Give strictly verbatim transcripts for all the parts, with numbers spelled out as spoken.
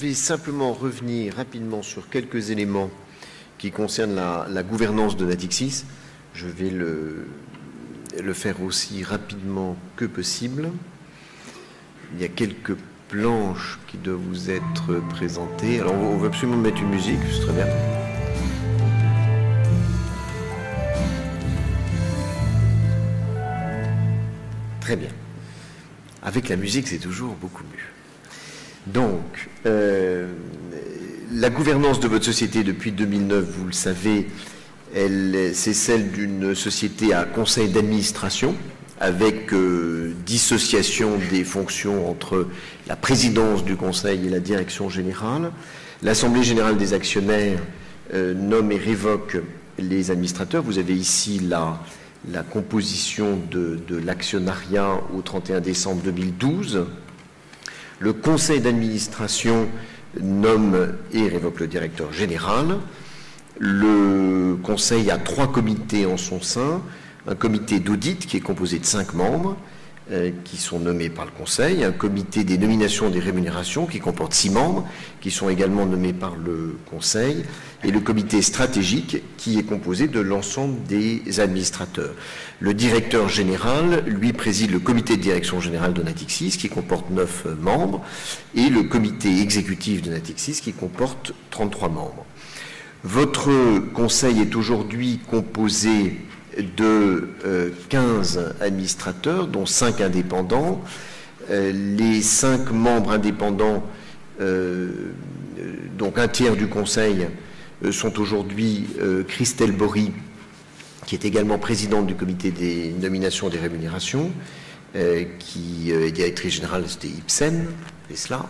vais simplement revenir rapidement sur quelques éléments qui concernent la, la gouvernance de Natixis. Je vais le, le faire aussi rapidement que possible. Il y a quelques planches qui doivent vous être présentées. Alors, on va absolument mettre une musique, c'est très bien. Très bien. Avec la musique, c'est toujours beaucoup mieux. Donc, euh, la gouvernance de votre société depuis deux mille neuf, vous le savez, c'est celle d'une société à conseil d'administration, avec euh, dissociation des fonctions entre la présidence du conseil et la direction générale. L'Assemblée générale des actionnaires euh, nomme et révoque les administrateurs. Vous avez ici la, la composition de, de l'actionnariat au trente et un décembre deux mille douze. Le conseil d'administration nomme et révoque le directeur général. Le conseil a trois comités en son sein. Un comité d'audit qui est composé de cinq membres euh, qui sont nommés par le Conseil, un comité des nominations et des rémunérations qui comporte six membres qui sont également nommés par le Conseil, et le comité stratégique qui est composé de l'ensemble des administrateurs. Le directeur général, lui, préside le comité de direction générale de Natixis qui comporte neuf membres, et le comité exécutif de Natixis qui comporte trente-trois membres. Votre Conseil est aujourd'hui composé de euh, quinze administrateurs, dont cinq indépendants. Euh, les cinq membres indépendants, euh, donc un tiers du Conseil, euh, sont aujourd'hui euh, Christelle Bory, qui est également présidente du comité des nominations et des rémunérations, euh, qui euh, est directrice générale de Ipsen, et cela.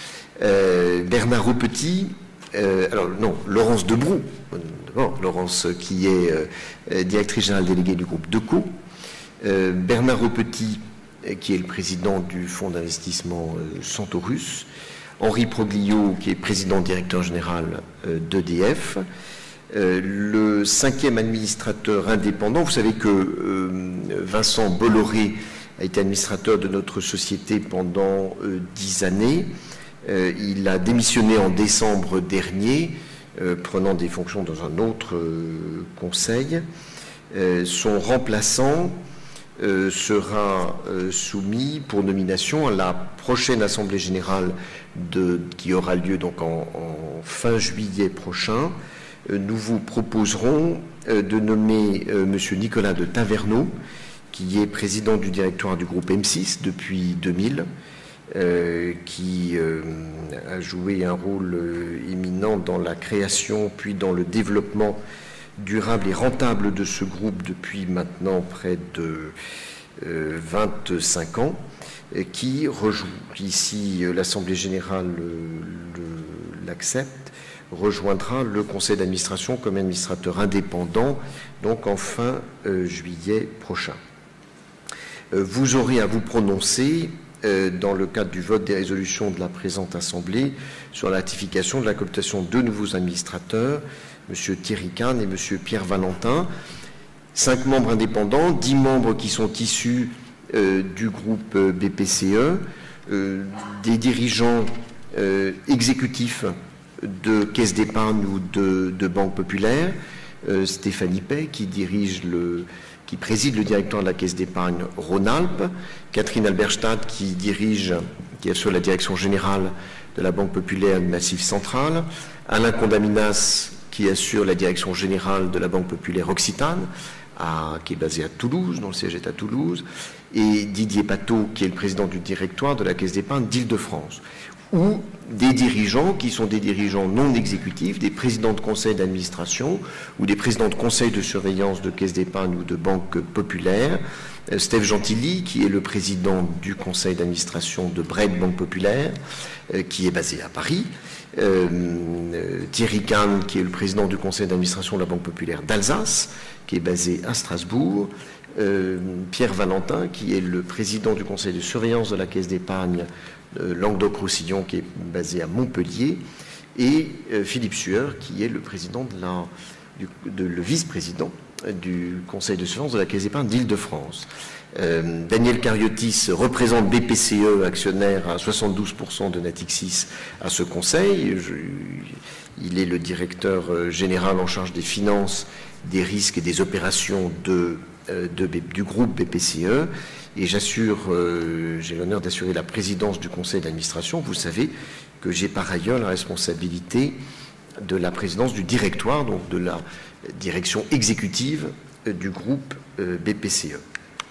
Euh, Bernard Aupetit, Euh, alors non, Laurence Debroux, bon, Laurence qui est euh, directrice générale déléguée du groupe Deco, euh, Bernard Aupetit euh, qui est le président du fonds d'investissement euh, Centaurus, Henri Proglio qui est président directeur général euh, d'E D F, euh, le cinquième administrateur indépendant. Vous savez que euh, Vincent Bolloré a été administrateur de notre société pendant euh, dix années. Euh, il a démissionné en décembre dernier, euh, prenant des fonctions dans un autre euh, conseil. Euh, son remplaçant euh, sera euh, soumis pour nomination à la prochaine Assemblée générale de, qui aura lieu donc en, en fin juillet prochain. Euh, nous vous proposerons euh, de nommer euh, M. Nicolas de Taverneau, qui est président du directoire du groupe M six depuis deux mille. Euh, qui euh, a joué un rôle euh, éminent dans la création puis dans le développement durable et rentable de ce groupe depuis maintenant près de euh, vingt-cinq ans, et qui rejoue, ici euh, l'Assemblée générale l'accepte, rejoindra le conseil d'administration comme administrateur indépendant, donc en fin euh, juillet prochain. Euh, vous aurez à vous prononcer dans le cadre du vote des résolutions de la présente Assemblée sur la ratification de la cooptation de deux nouveaux administrateurs, M. Thierry Kahn et M. Pierre Valentin, cinq membres indépendants, dix membres qui sont issus euh, du groupe B P C E, euh, des dirigeants euh, exécutifs de caisses d'épargne ou de, de banques populaires, euh, Stéphanie Pay qui dirige le qui préside le directoire de la Caisse d'épargne Rhône-Alpes, Catherine Alberstadt qui dirige, qui assure la direction générale de la Banque populaire du Massif central, Alain Condaminas qui assure la direction générale de la Banque populaire Occitane, à, qui est basée à Toulouse, dont le siège est à Toulouse, et Didier Pateau qui est le président du directoire de la Caisse d'épargne d'Île-de-France, ou des dirigeants qui sont des dirigeants non exécutifs, des présidents de conseil d'administration ou des présidents de conseil de surveillance de caisses d'épargne ou de banques populaires. Euh, Steph Gentilly, qui est le président du conseil d'administration de Bred Banque Populaire, euh, qui est basé à Paris. Euh, euh, Thierry Kahn, qui est le président du conseil d'administration de la Banque Populaire d'Alsace, qui est basé à Strasbourg. Euh, Pierre Valentin, qui est le président du conseil de surveillance de la caisse d'épargne Languedoc-Roussillon, qui est basé à Montpellier, et euh, Philippe Sueur, qui est le président de la, du, de, le vice-président du conseil de surveillance de la Caisse d'épargne d'Île-de-France. Euh, Daniel Cariotis représente B P C E, actionnaire à soixante-douze pour cent de Natixis, à ce conseil. Je, il est le directeur général en charge des finances, des risques et des opérations de, de, du groupe B P C E. Et j'assure, euh, j'ai l'honneur d'assurer la présidence du conseil d'administration. Vous savez que j'ai par ailleurs la responsabilité de la présidence du directoire, donc de la direction exécutive du groupe B P C E.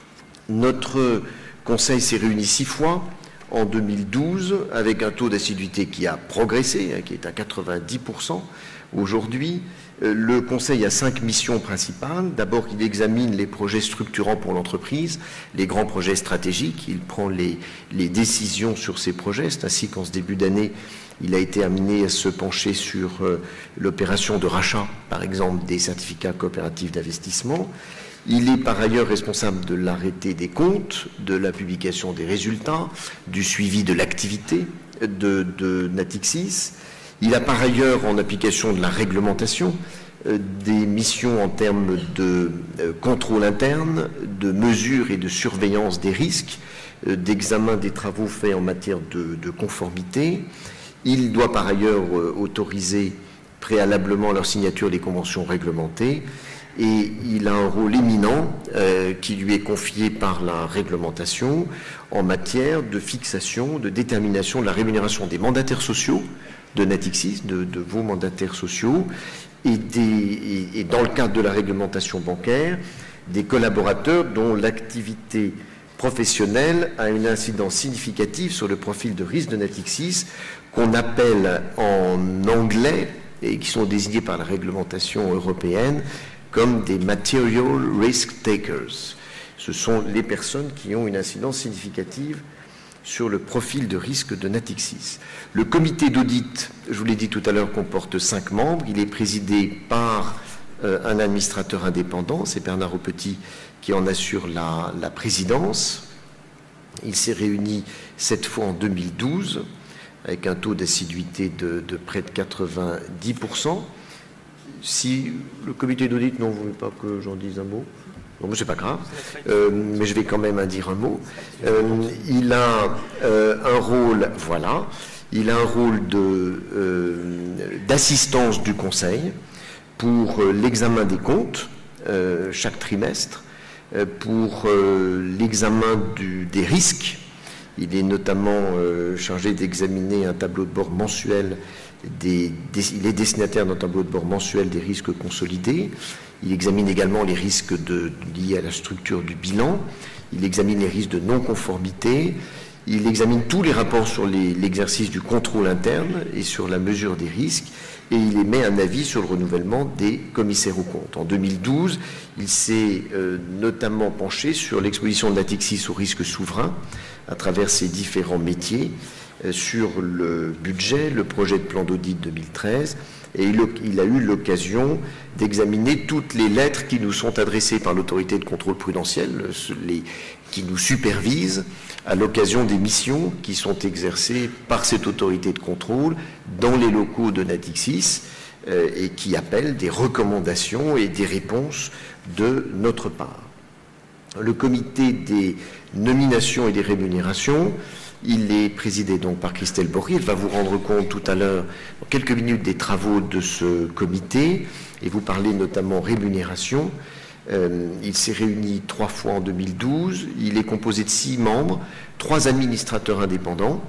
Notre conseil s'est réuni six fois en deux mille douze, avec un taux d'assiduité qui a progressé, hein, qui est à quatre-vingt-dix pour cent aujourd'hui. Le conseil a cinq missions principales. D'abord, il examine les projets structurants pour l'entreprise, les grands projets stratégiques. Il prend les, les décisions sur ces projets. C'est ainsi qu'en ce début d'année, il a été amené à se pencher sur euh, l'opération de rachat, par exemple, des certificats coopératifs d'investissement. Il est par ailleurs responsable de l'arrêté des comptes, de la publication des résultats, du suivi de l'activité de, de Natixis. Il a par ailleurs, en application de la réglementation, euh, des missions en termes de euh, contrôle interne, de mesure et de surveillance des risques, euh, d'examen des travaux faits en matière de, de conformité. Il doit par ailleurs euh, autoriser préalablement leur signature des conventions réglementées. Et il a un rôle éminent euh, qui lui est confié par la réglementation en matière de fixation, de détermination de la rémunération des mandataires sociaux de Natixis, de, de vos mandataires sociaux, et, des, et, et dans le cadre de la réglementation bancaire, des collaborateurs dont l'activité professionnelle a une incidence significative sur le profil de risque de Natixis, qu'on appelle en anglais, et qui sont désignés par la réglementation européenne, comme des material risk takers. Ce sont les personnes qui ont une incidence significative sur le profil de risque de Natixis. Le comité d'audit, je vous l'ai dit tout à l'heure, comporte cinq membres. Il est présidé par euh, un administrateur indépendant, c'est Bernard Aupetit qui en assure la, la présidence. Il s'est réuni sept fois en deux mille douze, avec un taux d'assiduité de, de près de quatre-vingt-dix pour cent. Si le comité d'audit, non, vous ne voulez pas que j'en dise un mot? Bon, mais c'est pas grave, euh, mais je vais quand même en dire un mot. Euh, il a euh, un rôle, voilà, il a un rôle de, euh, d'assistance du conseil pour euh, l'examen des comptes euh, chaque trimestre, euh, pour euh, l'examen du, des risques. Il est notamment euh, chargé d'examiner un tableau de bord mensuel. Des, des, il est destinataire d'un tableau de bord mensuel des risques consolidés. Il examine également les risques de, liés à la structure du bilan. Il examine les risques de non-conformité. Il examine tous les rapports sur les, l'exercice du contrôle interne et sur la mesure des risques. Et il émet un avis sur le renouvellement des commissaires aux comptes. En deux mille douze, il s'est euh, notamment penché sur l'exposition de Natixis aux risques souverains à travers ses différents métiers, sur le budget, le projet de plan d'audit deux mille treize, et il, il a eu l'occasion d'examiner toutes les lettres qui nous sont adressées par l'autorité de contrôle prudentiel, les, qui nous supervise à l'occasion des missions qui sont exercées par cette autorité de contrôle dans les locaux de Natixis, euh, et qui appellent des recommandations et des réponses de notre part. Le comité des nominations et des rémunérations, il est présidé donc par Christelle Bory. Elle va vous rendre compte tout à l'heure, en quelques minutes, des travaux de ce comité et vous parler notamment rémunération. Euh, il s'est réuni trois fois en deux mille douze. Il est composé de six membres, trois administrateurs indépendants,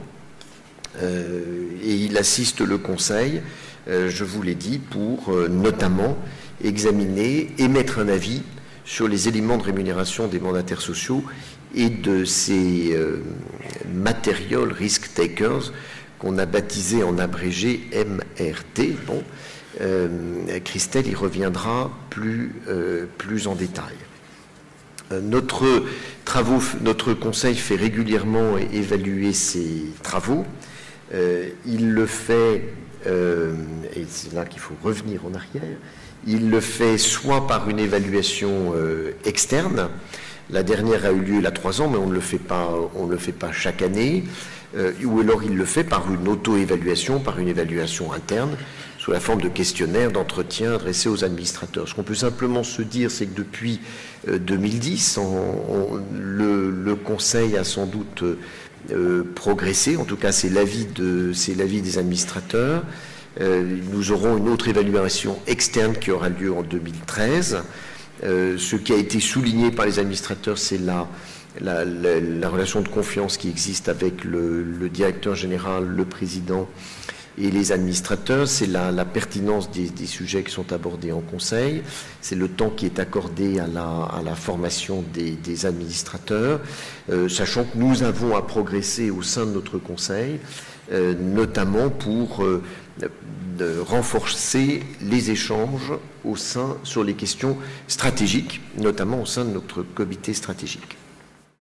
euh, et il assiste le conseil, euh, je vous l'ai dit, pour euh, notamment examiner, émettre un avis sur les éléments de rémunération des mandataires sociaux et de ces euh, material risk takers qu'on a baptisé en abrégé M R T. Bon, euh, Christelle y reviendra plus, euh, plus en détail. Euh, notre, travaux, notre conseil fait régulièrement évaluer ses travaux. Euh, il le fait, euh, et c'est là qu'il faut revenir en arrière, il le fait soit par une évaluation euh, externe. La dernière a eu lieu il y a trois ans, mais on ne le fait pas, on ne le fait pas chaque année, euh, ou alors il le fait par une auto-évaluation, par une évaluation interne, sous la forme de questionnaires, d'entretiens adressés aux administrateurs. Ce qu'on peut simplement se dire, c'est que depuis euh, deux mille dix, on, on, le, le Conseil a sans doute euh, progressé, en tout cas c'est l'avis de, c'est l'avis des administrateurs. Euh, nous aurons une autre évaluation externe qui aura lieu en deux mille treize. Euh, ce qui a été souligné par les administrateurs, c'est la, la, la, la relation de confiance qui existe avec le, le directeur général, le président et les administrateurs. C'est la, la pertinence des, des sujets qui sont abordés en conseil. C'est le temps qui est accordé à la, à la formation des, des administrateurs, euh, sachant que nous avons à progresser au sein de notre conseil, euh, notamment pour euh, de renforcer les échanges au sein sur les questions stratégiques, notamment au sein de notre comité stratégique.